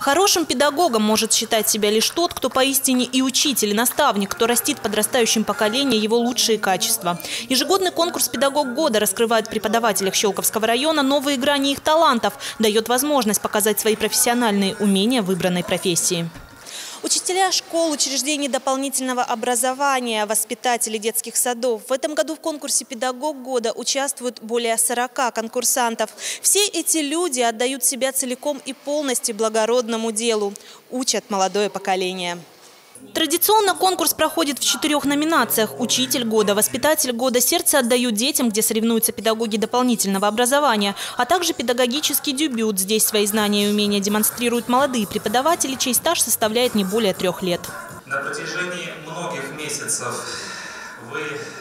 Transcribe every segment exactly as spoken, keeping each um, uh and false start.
Хорошим педагогом может считать себя лишь тот, кто поистине и учитель, и наставник, кто растит в подрастающем поколении его лучшие качества. Ежегодный конкурс «Педагог года» раскрывает в преподавателях Щелковского района новые грани их талантов, дает возможность показать свои профессиональные умения в выбранной профессии. Учителя школ, учреждений дополнительного образования, воспитатели детских садов. В этом году в конкурсе «Педагог года» участвуют более сорока конкурсантов. Все эти люди отдают себя целиком и полностью благородному делу, учат молодое поколение. Традиционно конкурс проходит в четырех номинациях: «Учитель года», «Воспитатель года», «Сердце отдают детям», где соревнуются педагоги дополнительного образования, а также «Педагогический дебют». Здесь свои знания и умения демонстрируют молодые преподаватели, чей стаж составляет не более трех лет. На протяжении многих месяцев вы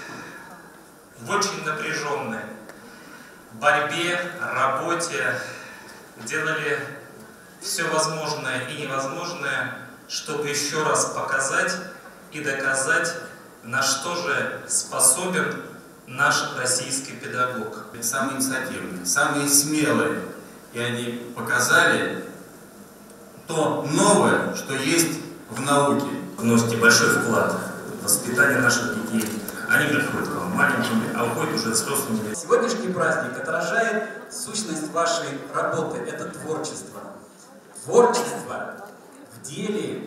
в очень напряженной борьбе, работе делали все возможное и невозможное, чтобы еще раз показать и доказать, на что же способен наш российский педагог. Самые инициативные, самые смелые, и они показали то новое, что есть в науке. Вносите большой вклад в воспитание наших детей. Они приходят к вам маленькими, а уходят уже взрослыми. Сегодняшний праздник отражает сущность вашей работы. Это творчество. Творчество в деле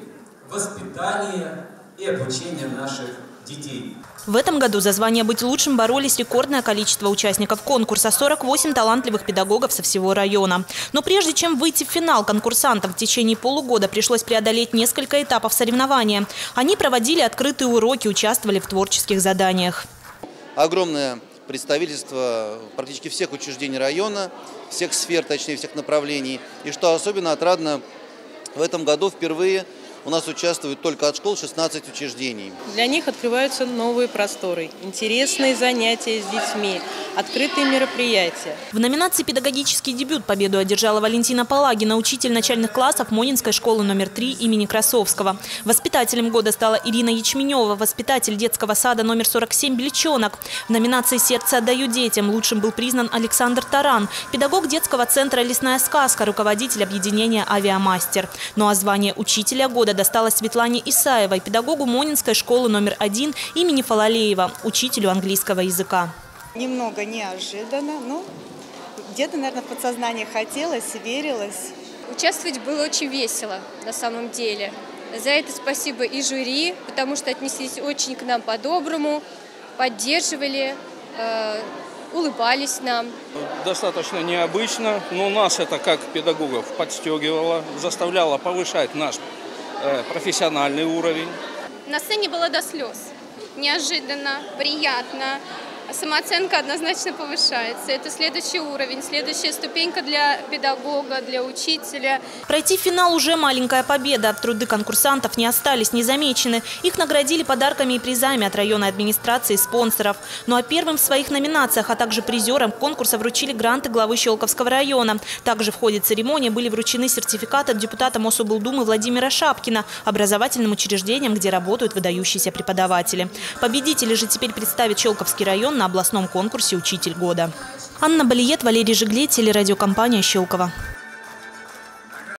воспитания и обучения наших детей. В этом году за звание «Быть лучшим» боролись рекордное количество участников конкурса – сорок восемь талантливых педагогов со всего района. Но прежде чем выйти в финал, конкурсантам в течение полугода пришлось преодолеть несколько этапов соревнования. Они проводили открытые уроки, участвовали в творческих заданиях. Огромное представительство практически всех учреждений района, всех сфер, точнее всех направлений. И что особенно отрадно, в этом году впервые у нас участвуют только от школ шестнадцать учреждений. Для них открываются новые просторы, интересные занятия с детьми, открытые мероприятия. В номинации «Педагогический дебют» победу одержала Валентина Палагина, учитель начальных классов Монинской школы номер три имени Красовского. Воспитателем года стала Ирина Ячменева, воспитатель детского сада номер сорок семь «Бельчонок». В номинации «Сердце отдаю детям» лучшим был признан Александр Таран, педагог детского центра «Лесная сказка», руководитель объединения «Авиамастер». Ну а звание учителя года досталось Светлане Исаевой, педагогу Монинской школы номер один имени Фалалеева, учителю английского языка. Немного неожиданно, но где-то, наверное, в подсознании хотелось, верилось. Участвовать было очень весело на самом деле. За это спасибо и жюри, потому что отнеслись очень к нам по-доброму, поддерживали, э, улыбались нам. Достаточно необычно, но нас это как педагогов подстегивало, заставляло повышать наш э, профессиональный уровень. На сцене было до слез. Неожиданно, приятно. Самооценка однозначно повышается. Это следующий уровень, следующая ступенька для педагога, для учителя. Пройти финал уже маленькая победа. Труды конкурсантов не остались незамечены. Их наградили подарками и призами от районной администрации и спонсоров. Ну а первым в своих номинациях, а также призерам конкурса вручили гранты главы Щелковского района. Также в ходе церемонии были вручены сертификаты от депутата Мособлдумы Владимира Шапкина образовательным учреждениям, где работают выдающиеся преподаватели. Победители же теперь представят Щелковский район на областном конкурсе «Учитель года». Анна Балиет, Валерий Жиглей, телерадиокомпания «Щелково».